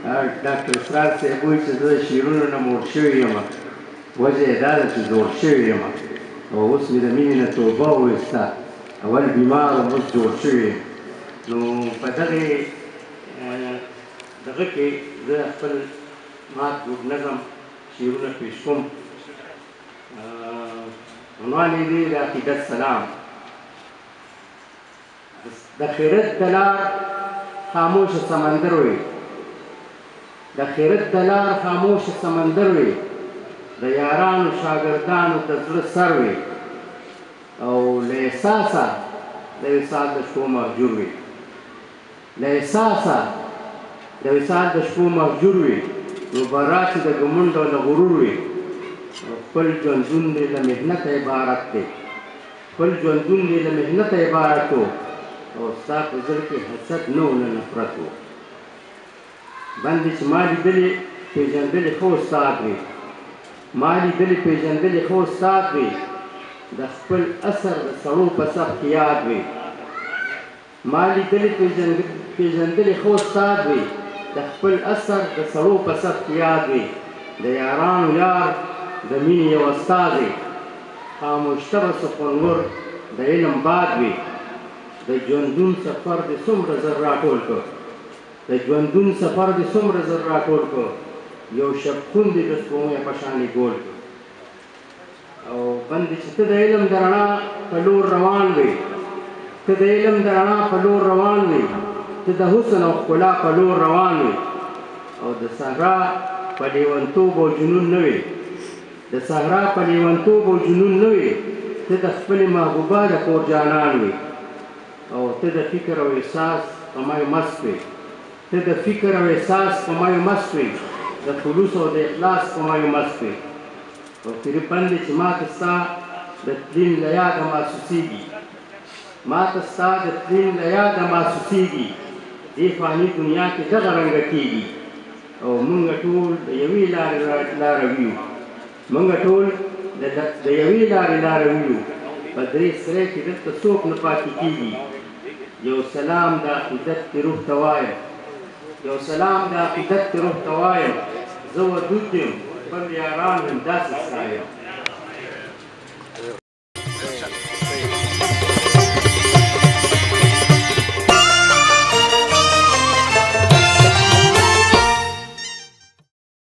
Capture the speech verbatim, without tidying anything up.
ډاکټر اسرار صاحب وایي چې زه د شعرونو نه موړ شوی یم وجه یې دا ده چې زوړ شوی یم او اوس مې د مینې نه توبه وویسته اول بیمار وم اوس جوړ شوی یم نو په دغې دغه کې زه خپل مات جوړ نظم شعرونه پیش کوم عنوان یې دی د عقیدت سلام د خیرت د لار خاموشه سمندر وي د خیرت د لار خاموشه سمندر وي د یارانو شاګردانو د زړه سر وي او له احساسه د وصال د شپو مهجور وي له احساسه د وصال د شپو مهجور وي نو برا چې د ګمنډ او د غرور وي خپل ژوندون دې له محنته عبارت دی خپل ژوندون دې له محنته عبارت و او ستا په زړه کې حسد نه و نه نفرت و بندې چې ما لیدلې پېژندلې ښه استاد وي ما لیدلې پېژندلې ښه استاد وي د خپل اثر د سړو په صف کې یاد وي ما لیدلې پېژندلې ښه استاد وي د خپل اثر د سړو په صف کې یاد وي د یارانو یار د مینې یو استازی خاموشته به سخنور د علم باد وي د ژوندون سفر دې څومره زر راټول کړ د ژوندون سفر دې څومره زر راټول کړ یو شپخون دې د سپوږمۍ په شانې ګول کړ او بندې چې ته د علم د رڼا په لور روان وې ته د علم د رڼا په لور روان وې ته د حسن او ښکلا په لور روان وې او د صحرا په لیونتوب او جنون نه وې د صحرا په لیونتوب او جنون نه وې ته د خپلې محبوبه د کور جانان وې او ته د فکر او احساس په مایو مست وې ته د فکر او احساس په مایو مست وې د خلوص او د اخلاص په مایو مست وې او تیرې بندې چې ما ته ستا د تلین له یاده محسوسېږي ما ته ستا د تلین له یاده محسوسېږي دې فاني دنیا کې دغه رنګه کېږي او مونږ ټول د یوې لارې لاروي یو مونږ ټول د یوې لارې لاروي یو په درې سرې کې دلته څوک نه پاتې کېږي یو سلام د عقیدت کې روح ته وایم یو سلام د عقیدت کې روح ته وایم زه ودود یم خپل یاران همداسې ستایم